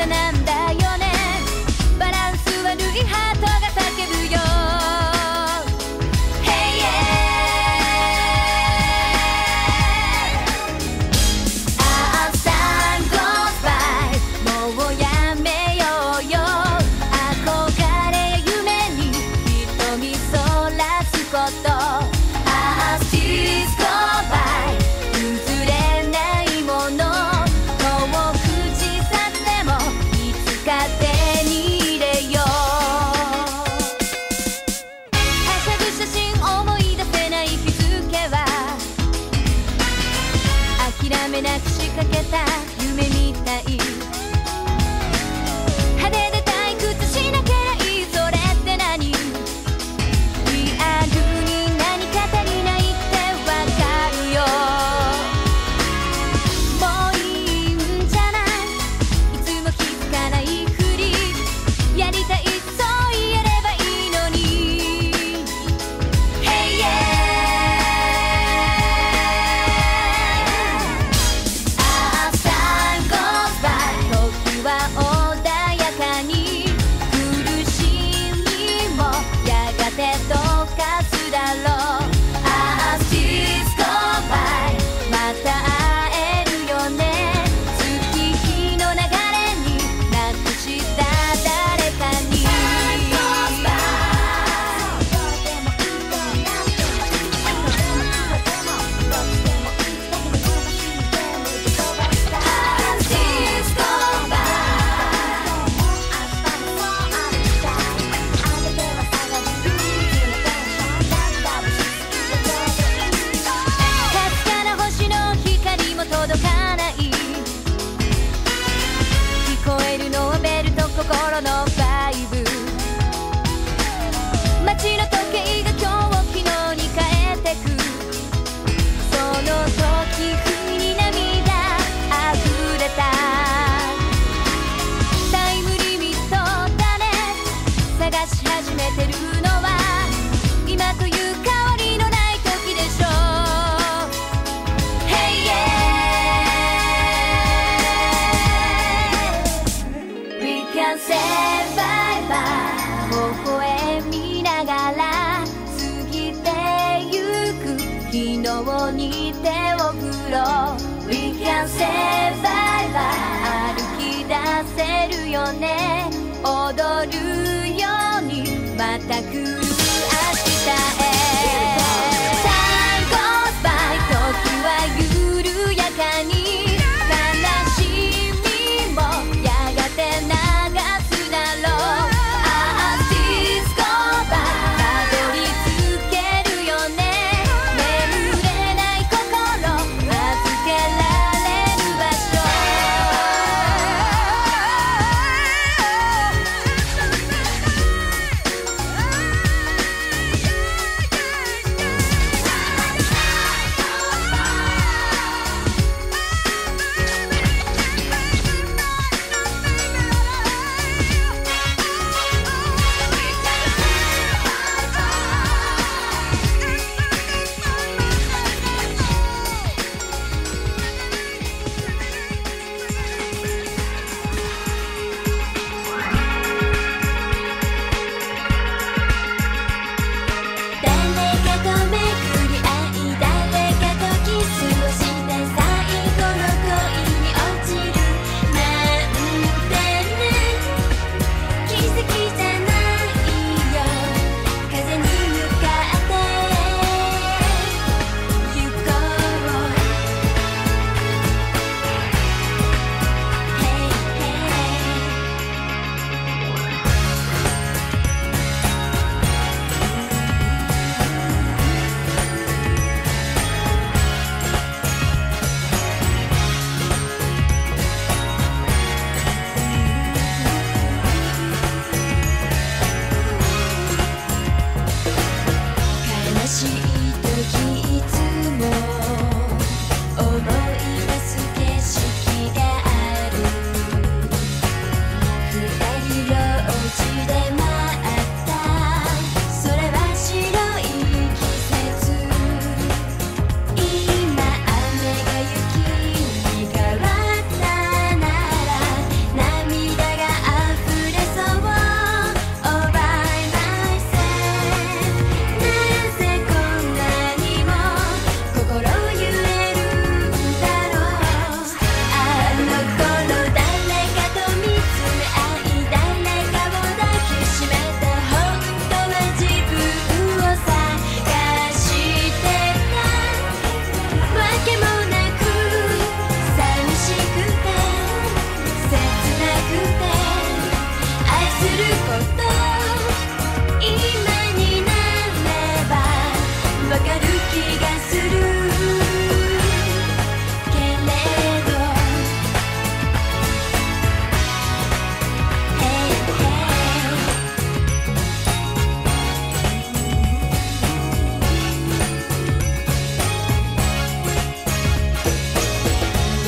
なんだよね。バランス悪いハートが叫ぶよ。 Hey yeah。 As time goes by もうやめようよ。憧れや夢に瞳そらすこと。 As days go by 譲れないもの。遠くち去ってもいつか手に入れよう。はしゃぐ写真思い出せない日付は諦めなく仕掛けた夢みたい。派手で退屈しなきゃいい。それって何？リアルに何か足りないってわかるよ。もういいんじゃない？いつも気づかないふり。やりたいそう言えればいいのに。 Hey yeah。 As time goes by 時は穏やかに。苦しみもやがて溶かすだろう。 As days go by また会えるよね。月日の流れになくした誰かに。As days go by かすかな星の光も届かない。聞こえるのはベルと心のバイブ。街の時計が今日を昨日に変えてく。その時不意に涙あふれた。タイムリミットだね。探し始めてるのは今という変わりのない時でしょう。 Hey yeah。 We can say bye bye 微笑みながら過ぎてゆく。昨日に手を振ろう。 We can say bye bye 歩き出せるよね。踊るようにまた来る明日へ。 Time goes by 時は緩やかに。悲しみもやがて流すだろう。 As days go by たどり着けるよね。眠れない心預けられる場所。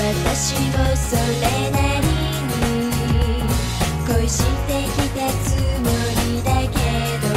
私もそれなりに恋してきたつもりだけど、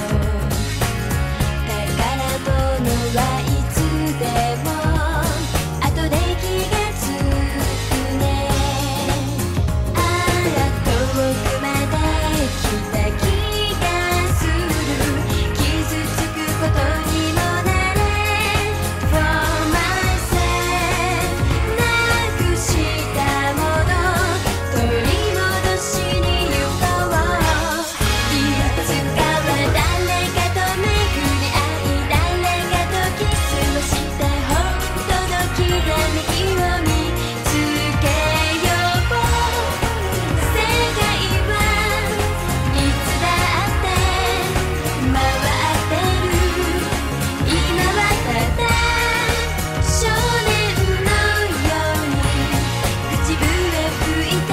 宝物はいつでも後で気がつくね。あら遠くまで来た気がする。傷つくことにもなれ For myself なくしたもの取り戻しに行こう。いつかは誰かと巡り合い、誰かとキスをして本当のきらめきを見つけよう。世界はいつだって回ってる。今はただ少年のように口笛吹いて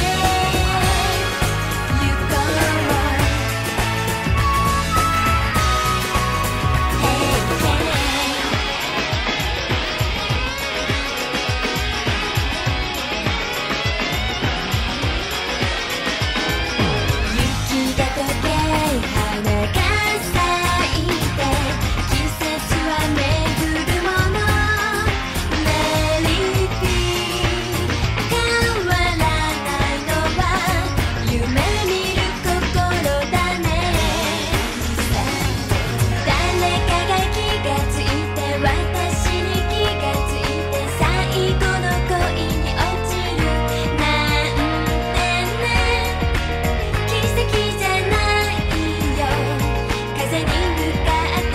ゆこう。雪が溶け花が咲いて季節は巡るもの。メリーピー変わらないのは夢見る心だね。誰かが気がついて私に気がついて最後の恋に落ちるなんてね。奇跡じゃないよ風に向かって。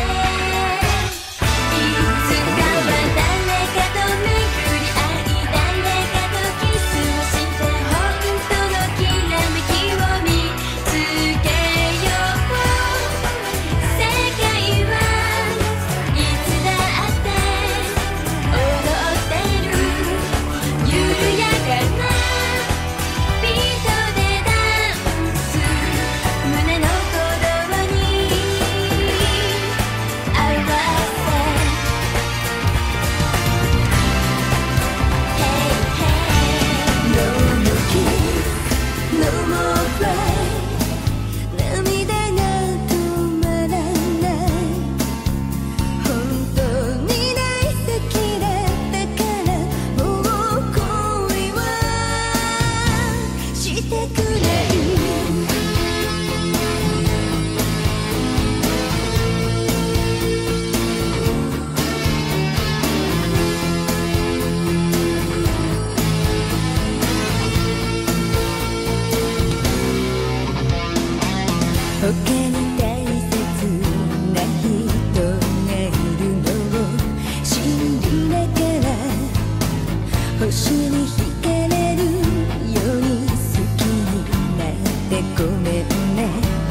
いつかは誰かと巡り合い、誰かとキスをして本当のきらめきを見つけよう。世界はいつだって踊ってる。緩やかなビートでダンス、胸の鼓動に合わせ Hey hey No more kiss No more cry 涙が止まらない。本当に大好きだったからもう恋はしてくれる。他に大切な人がいるのを信じながら星に惹かれるように好きになってごめんね。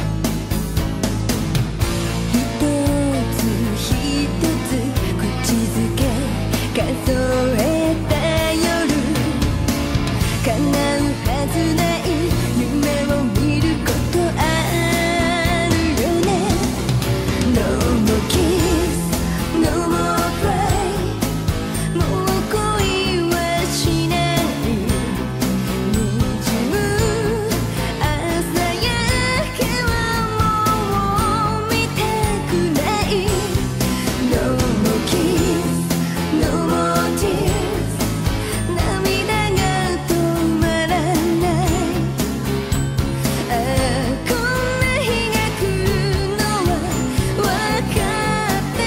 一つ一つ口づけ数えた夜、叶うはずない夢を見ることあるよね。No more kiss No more cry もう恋はしない。滲む朝焼けはもう見たくない。No more kiss No more tears 涙が止まらない。ああこんな日が来るのは分かって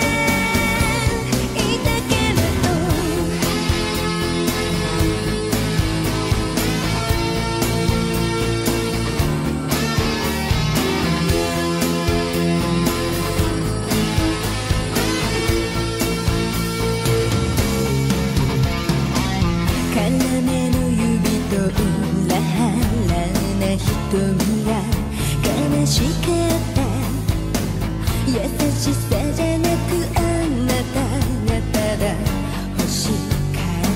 いたけれど、金目の指と裏腹な瞳が悲しかった。優しさじゃなくあなたがただ欲しかった。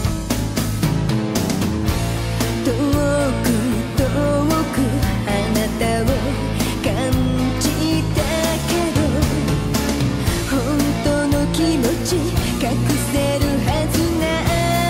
遠く遠くあなたを感じたけど、本当の気持ち隠せるはずない。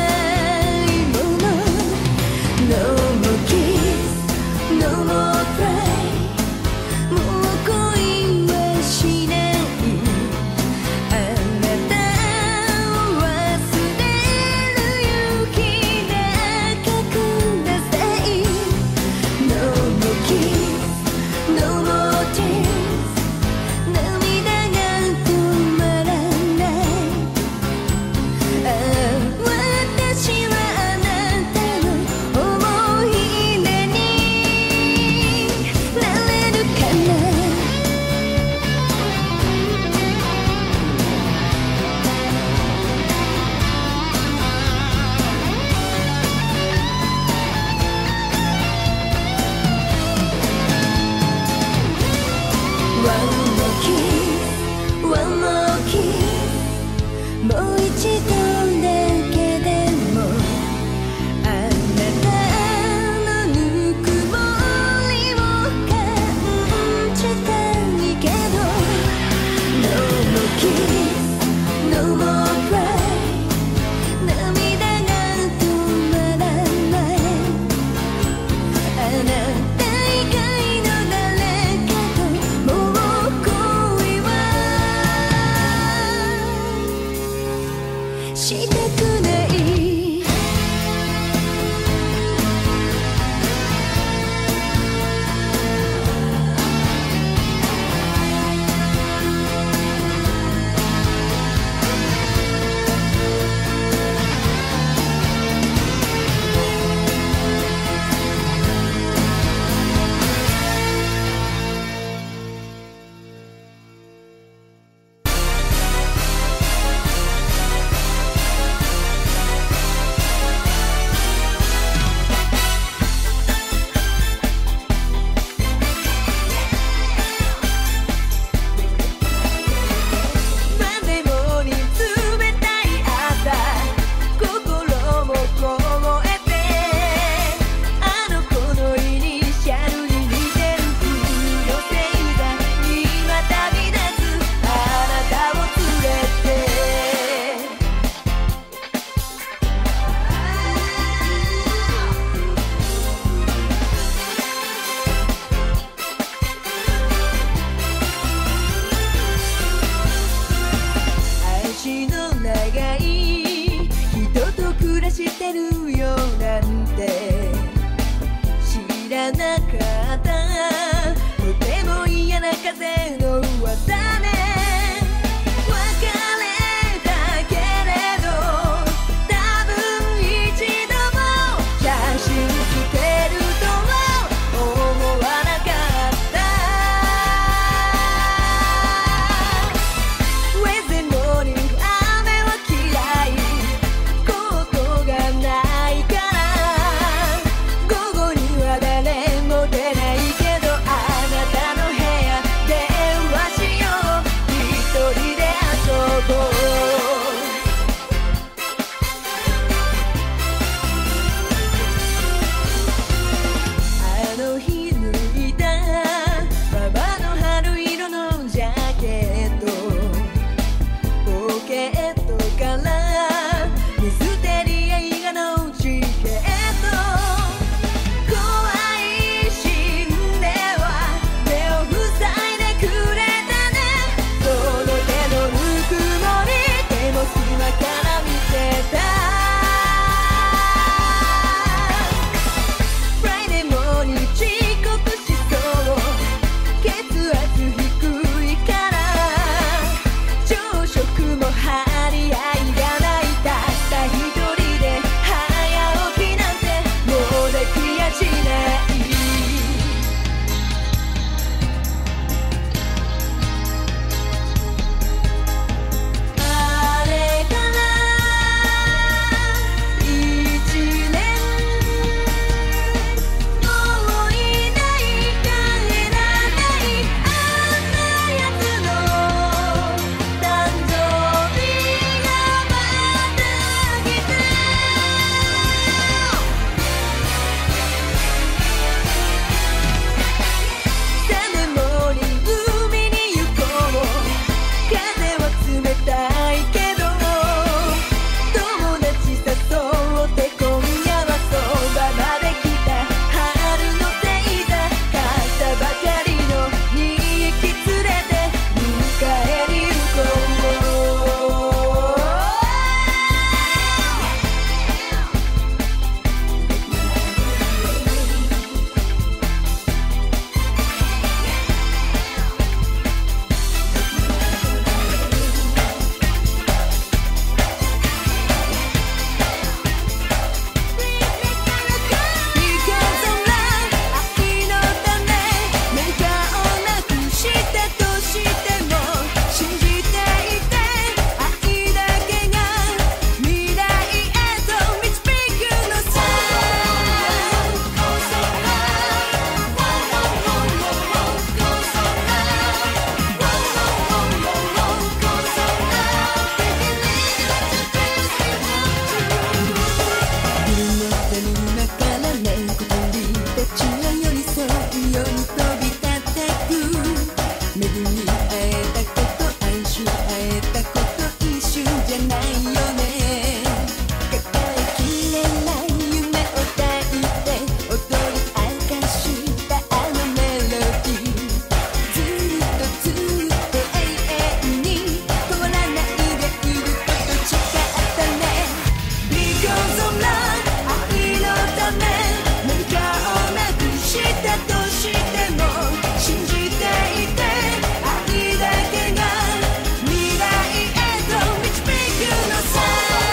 けるよなんて知らなかった。とても嫌な風の噂ね。別れたけれど多分一度も写真捨てるとは思わなかった。 Wednesday morning 雨は嫌い、コートがないから午後には誰も出ないけど、あなたの部屋電話しよう、一人で遊ぼう。あの日脱いだババの春色のジャケット、ポケットからミステリア映画のチケット、怖いシーンでは手を塞いでくれたね。その手のぬくもり手の隙間から見てた。 Friday morning 遅刻しそう、血圧低いから朝食も張り合いがない、たった一人で早起きなんてもうできやしない。あれから1年もういない帰らないあんなやつの誕生日がまた来た。サンデーモーニング海に行こう、風は冷たいけど友達誘って今夜はそばまで来た。春の星座買ったばかりの2匹連れて迎えに行こう。Because of love 愛のため何かをなくしたとしても信じていて、愛だけが未来へと導くのさ。夢の手の中からね、小鳥たちは寄り添うように飛び立ってく。巡り会えたこと哀愁会えたこと一瞬じゃないよね。抱えきれない夢を抱いて踊り明かしたあのメロディー、ずっとずっと永遠に変わらないでいること誓ったね。Because of love 愛のため何かをなくしたとしても信じていて、愛だけが未来へと導くのさ。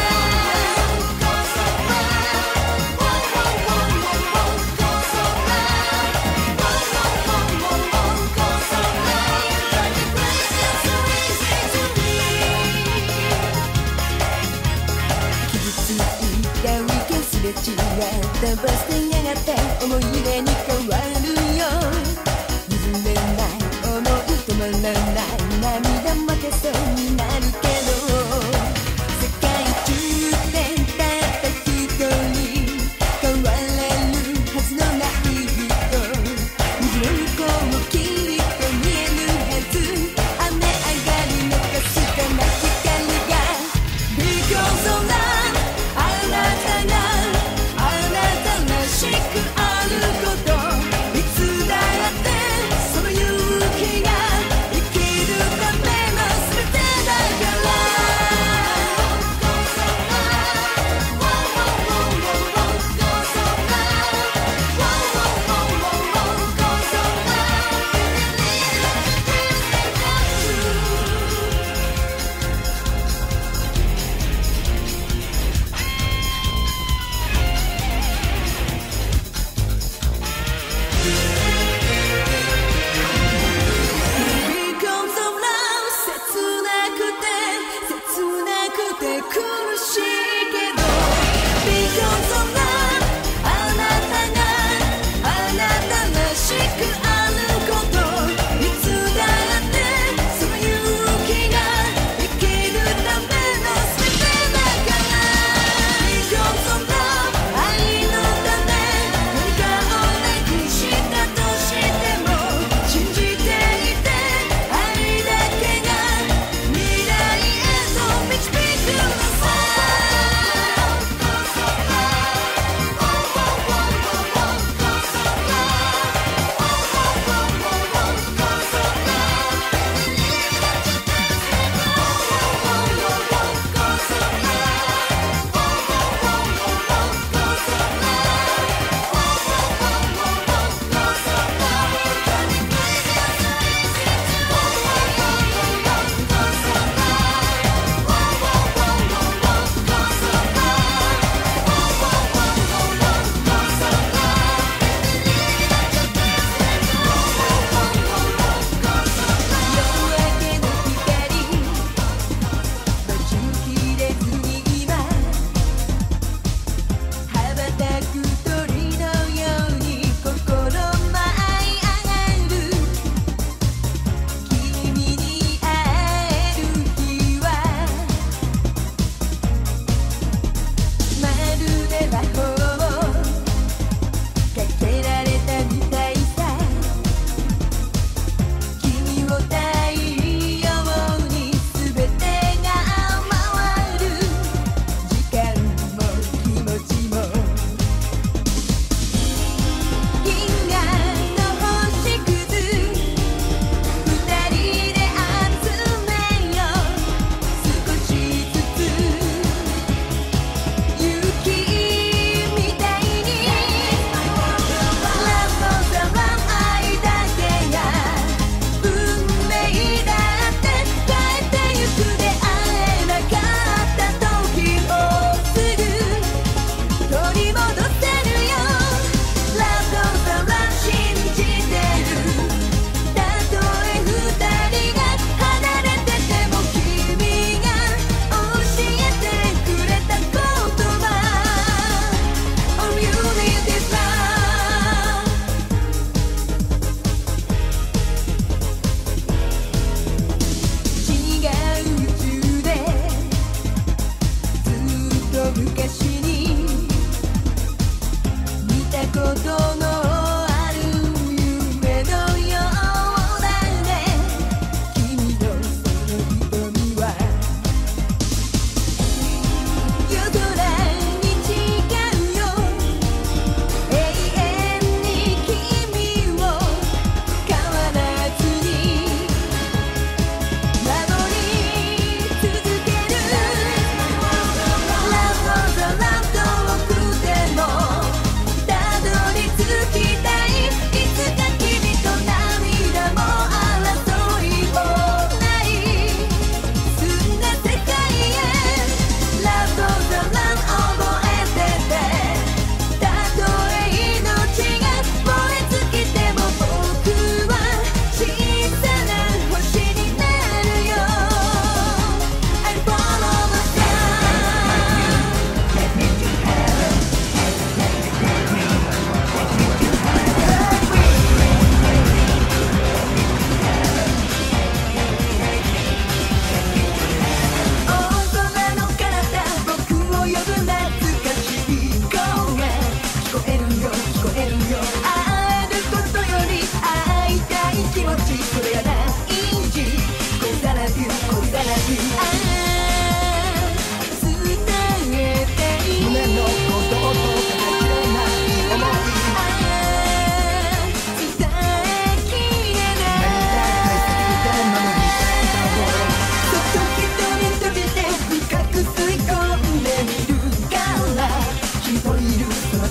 傷ついたウィーケンすれ違ったバス停やがて思い出に変わるよ。譲れない想い止まらない涙も出そうになるけど、世界中でたった一人変われるはずのない人、水の向こうもきっと見えるはず、雨上がりのかすかな光が Because of love あなたがあなたらしくあること、いつだってその勇気が生きるための全てだから。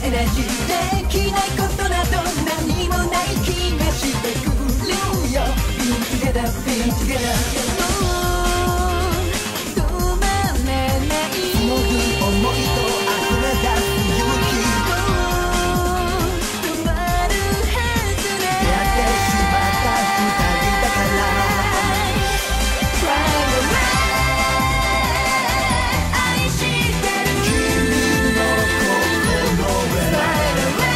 エナジーできないことなど何もない気がしてくるよ Being together, being together 止まらないその思いと溢れ出す勇気止まるはずない出会ってしまった二人だから Fly away 愛してる君の心へ Fly away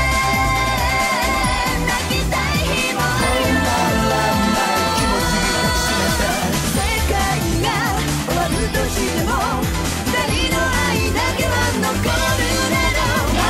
泣きたい日も止まらない気持ち抱きしめて世界が終わるとしても二人の愛だけは残るだろう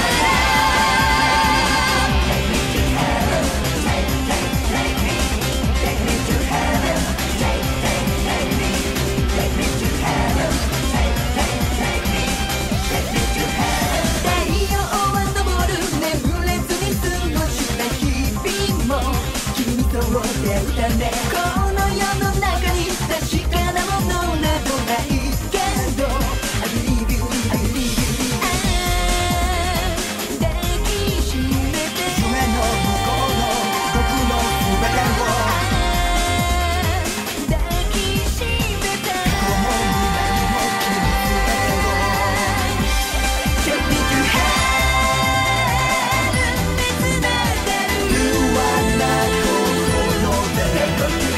Take me to heaven Take me Take me to heaven Take me Take me to heaven Take me Take me to heaven 太陽は昇る眠れずに過ごした日々も君と出会うためこの世の中に確かなものなどないけど I believe you, I believe you 抱きしめて夢の向こうの僕の全てを抱きしめて過去も未来も君全てを Take me to heaven 見つめてる You are not 心で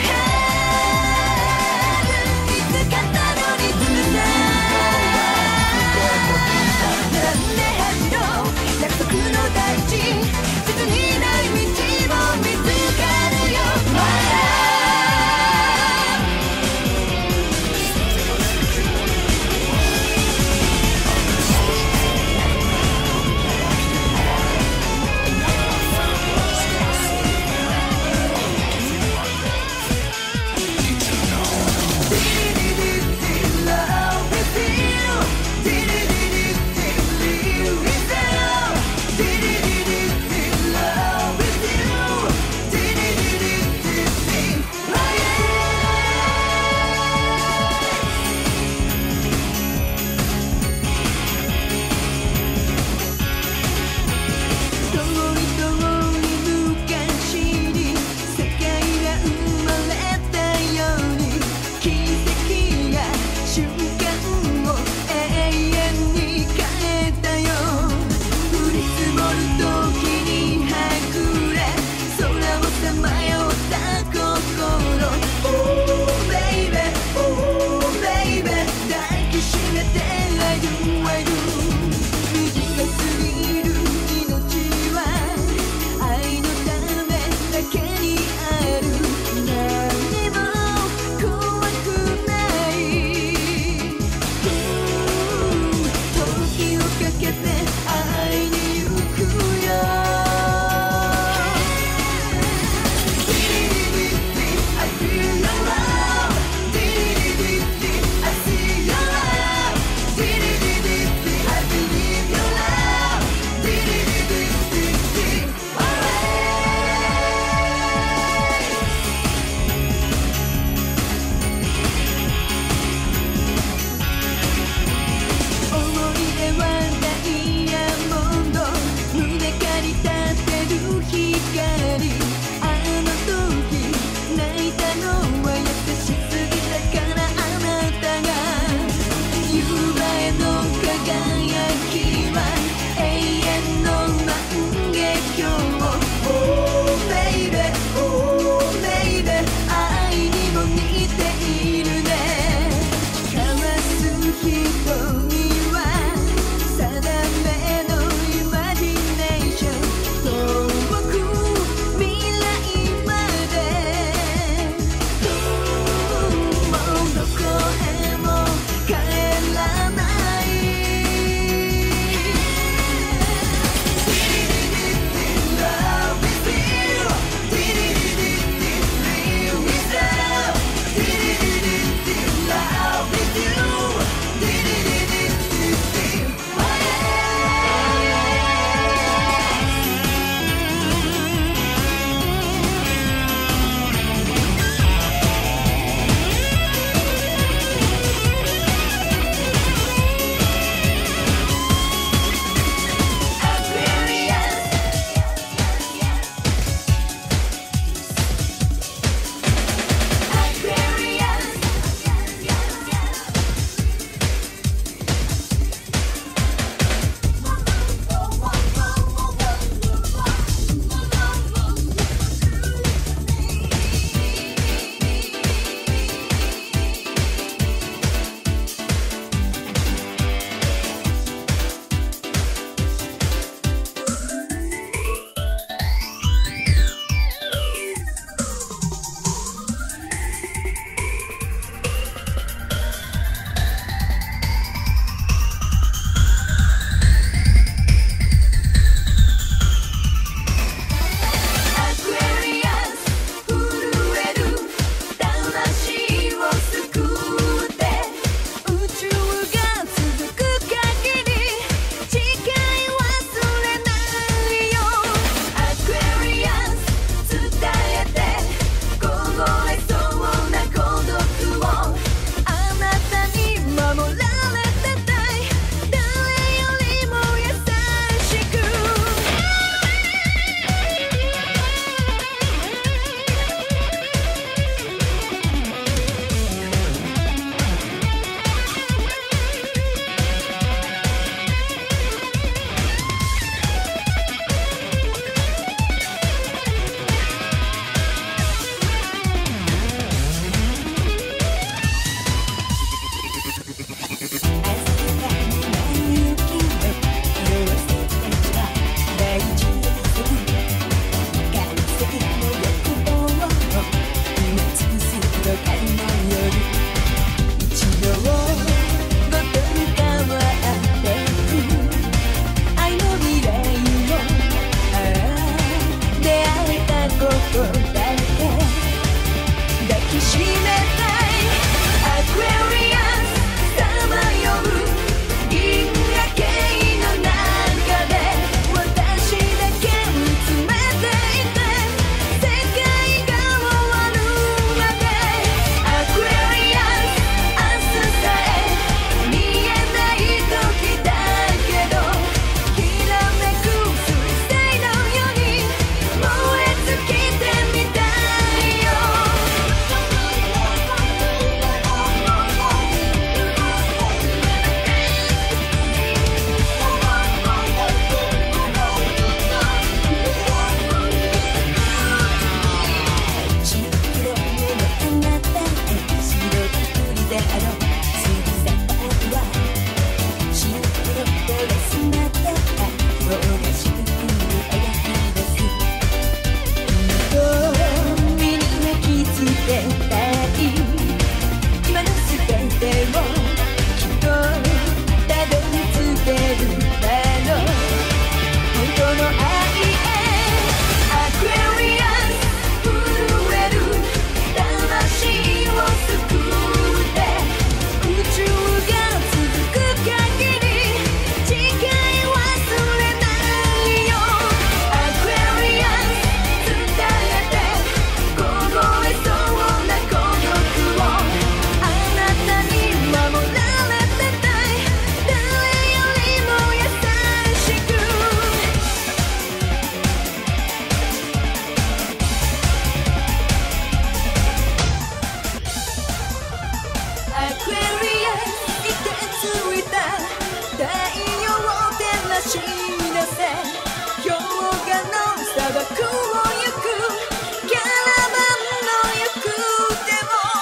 せ氷河の砂漠を行くキャラバンの行く手を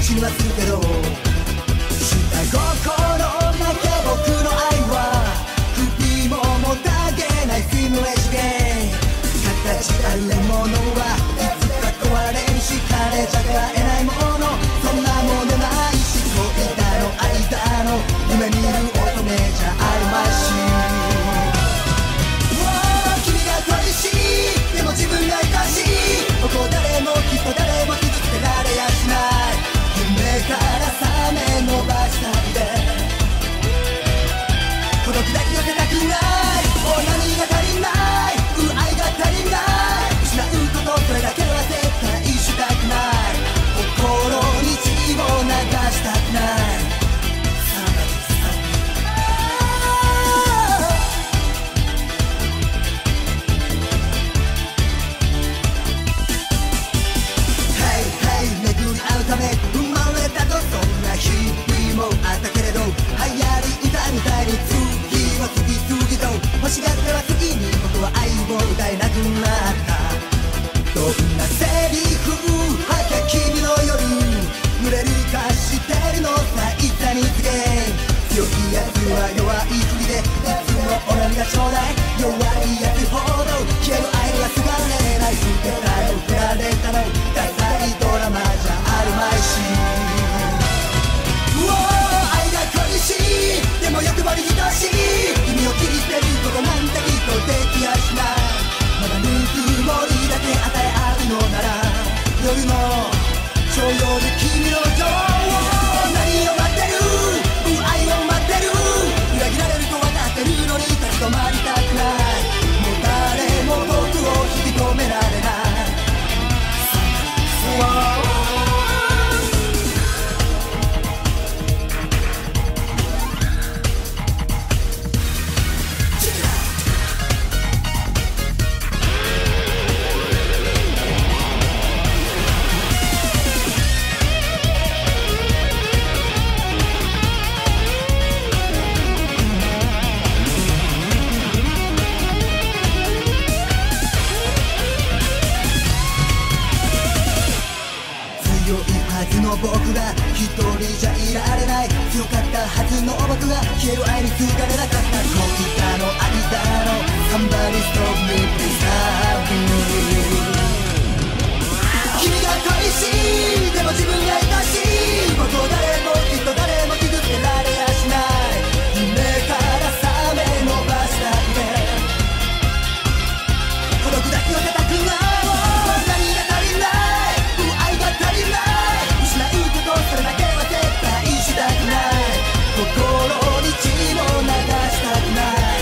死にはするけど下心なきゃ僕の愛は首ももたげないフィムレジで形あるものはいつか壊れるし金じゃ買えないものそんなものないし恋だの愛だの夢見る乙女じゃあるまいし君が恋しいでも自分が愛しいここ誰もきっと誰も傷つけられやしない夢から覚め伸ばしたいで孤独だけ寄せたくないもう何が足りない愛が足りない失うことそれだけは絶対したくない心に血を流したくないため生まれたとそんな日々もあったけれど流行り歌みたいに次は次々と欲しがっては次に僕は愛を歌えなくなったどんなセリフ吐け君の夜濡れるかしてるのさいざに告げ強いやつは弱いふりでいつもお涙ちょうだい弱いやつほど消える愛がすがれない捨てたの振られたのダサいドラマじゃあるまいし愛が恋しいでも欲張り愛しい君を切り捨てることなんてきっとできやしないまだぬくもりだけ与え合うのなら夜の朝陽で君の情を何を待ってる愛を待ってる裏切られると分かってるのに立ち止まりたくないもう誰も僕を引き止められない僕が一人じゃいられない強かったはずの僕が消える愛にすがれなかった恋だの愛だの Somebody stop me please love me 君が恋しいでも自分が愛しい僕を誰もきっと誰も傷つけられやしない夢から覚め伸ばしたくて孤独だけを出たくない何が足りない愛が足りないそれだけは絶対したくない心に血を流したくない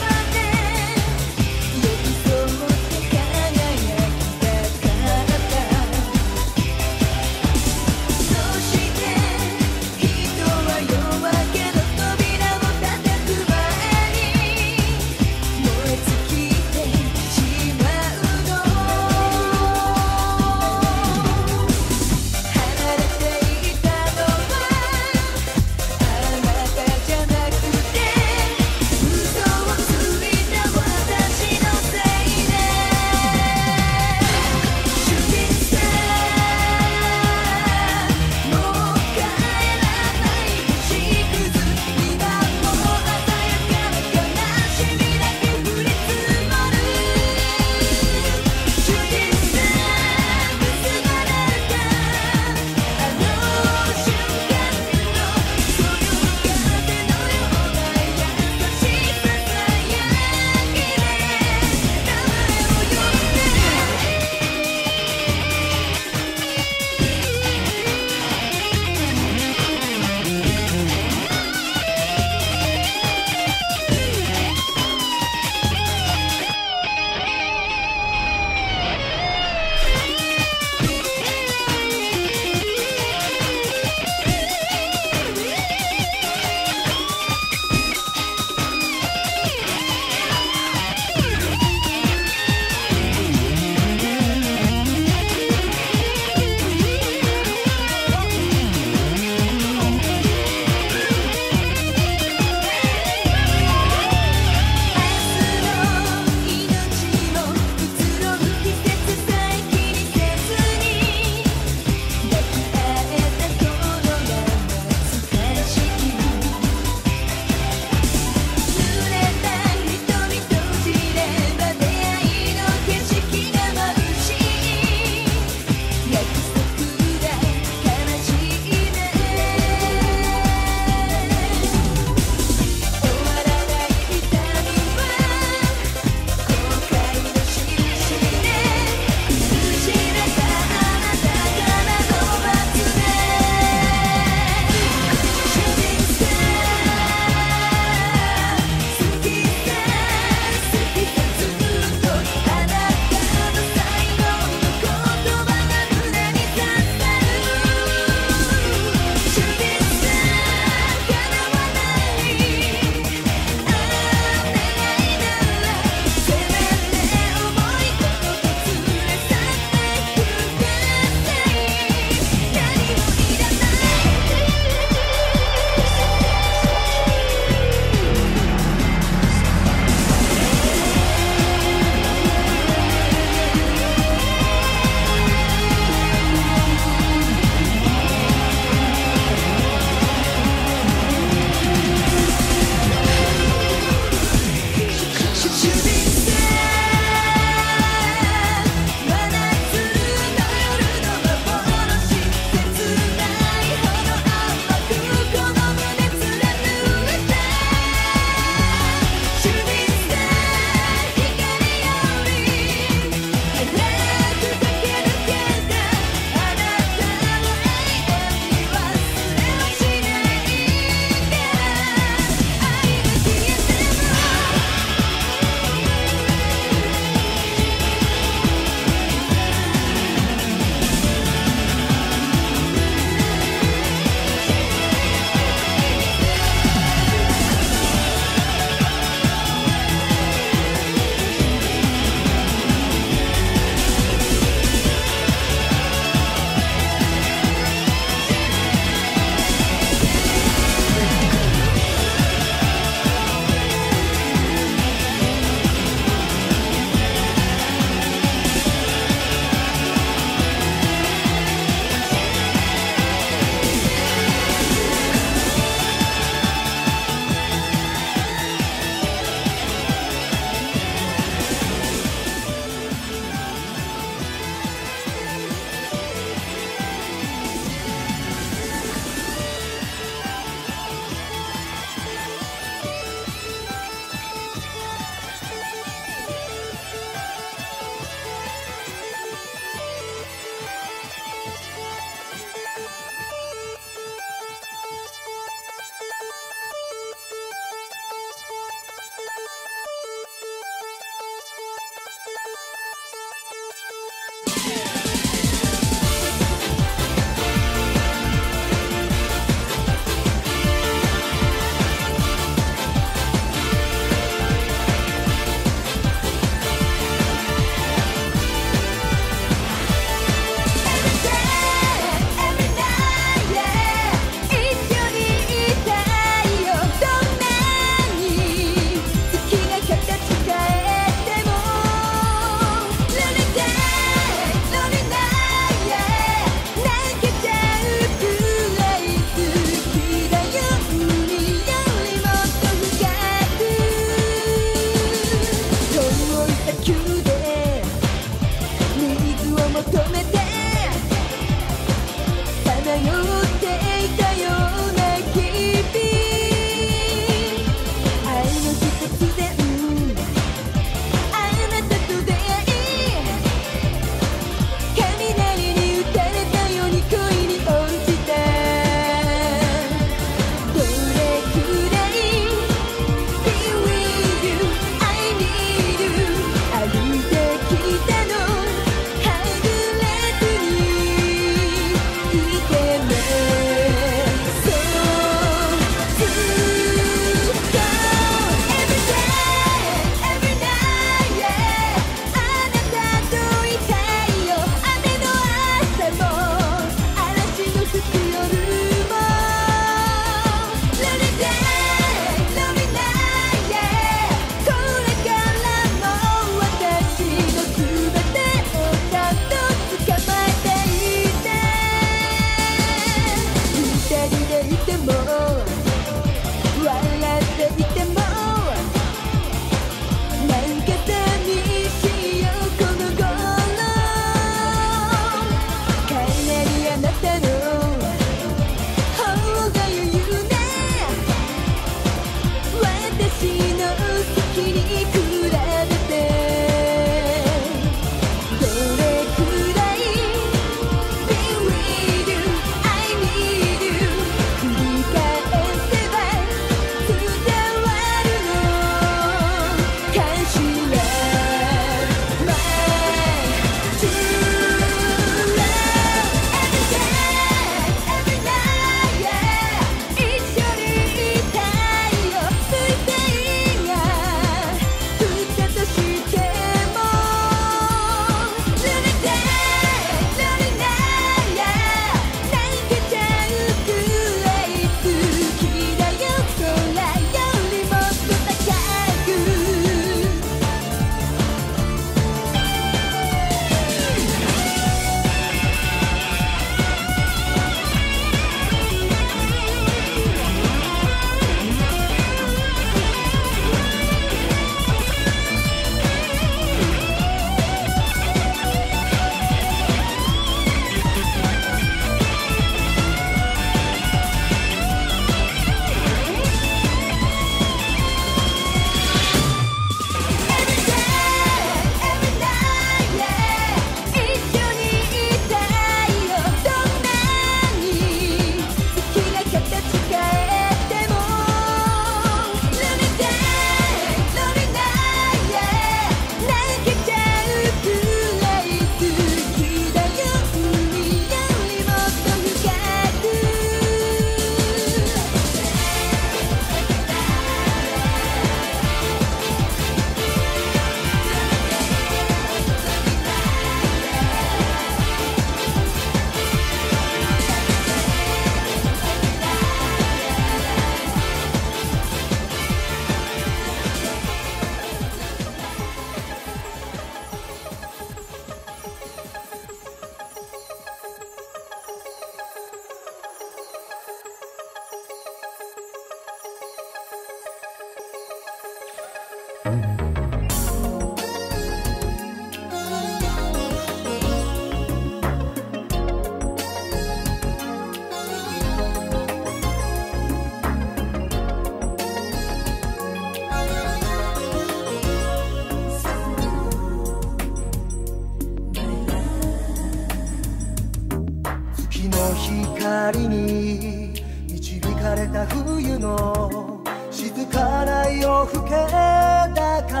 光に導かれた冬の静かな夜更けだから、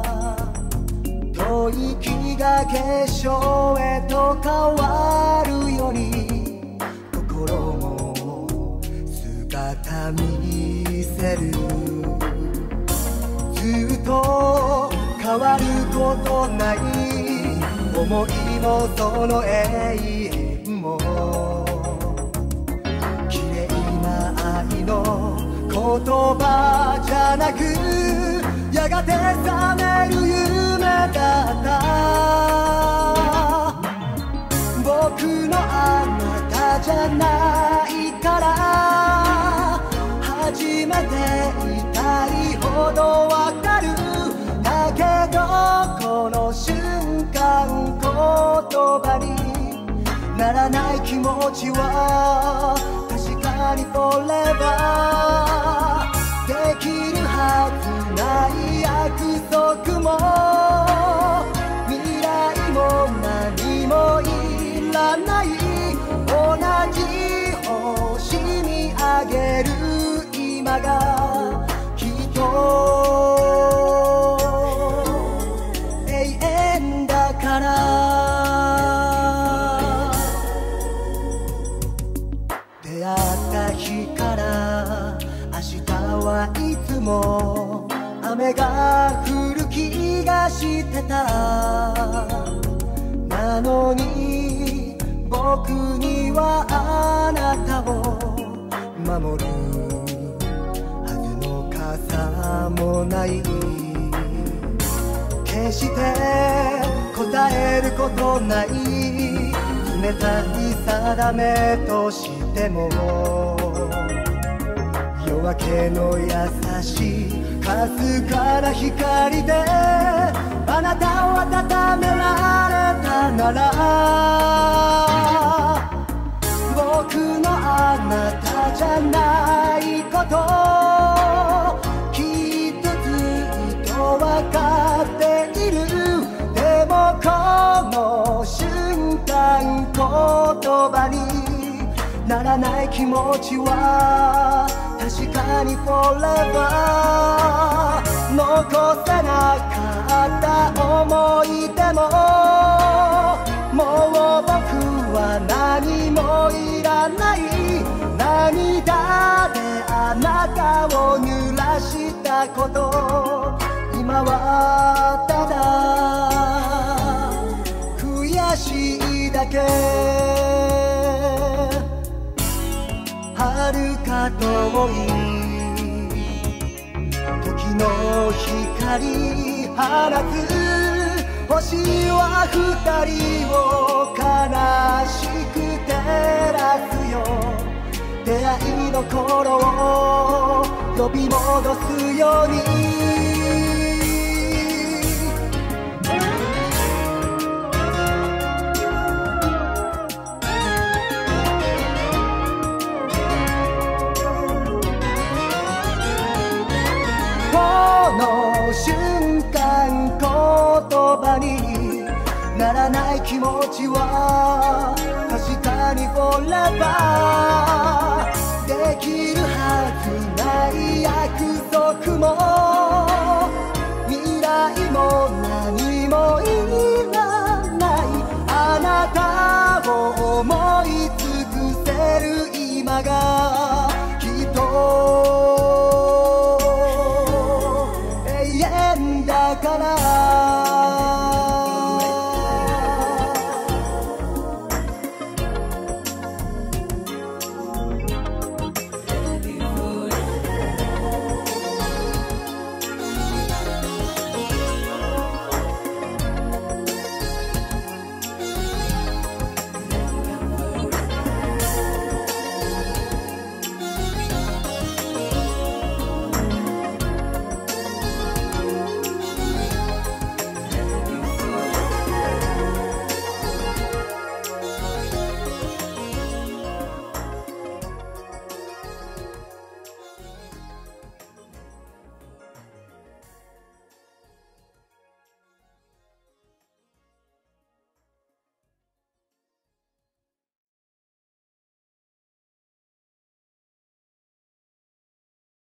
吐息が結晶へと変わるように心も姿見せる。ずっと変わることない思いもその永遠も、綺麗な愛の言葉じゃなく、やがて覚める夢だった。僕のあなたじゃないから初めて痛いほどわかる。だけどこの瞬間言葉にならない気持ちは確かに Forever できるはずない約束も、未来も何もいらない。同じ星見上げる今がきっと永遠だから。出会った日から明日はいつも雨が降る気がしてた。なのに僕にはあなたを守るはずの傘もない。決して答えることない冷たい定めとしても、夜明けの優しいかすかな光であなたを温められたなら、僕のあなたじゃないこときっとずっとわかっている。でもこの瞬間言葉にならない気持ちは確かに Forever 残せなかった思い出も、もう僕は何もいらない。涙であなたを濡らしたこと、今はただ悔しいだけ。遥か遠い時の光放つ星は二人を悲しく照らすよ。出会いの頃を呼び戻すように。この瞬間言葉にならない気持ちは確かに Forever できるはずない約束も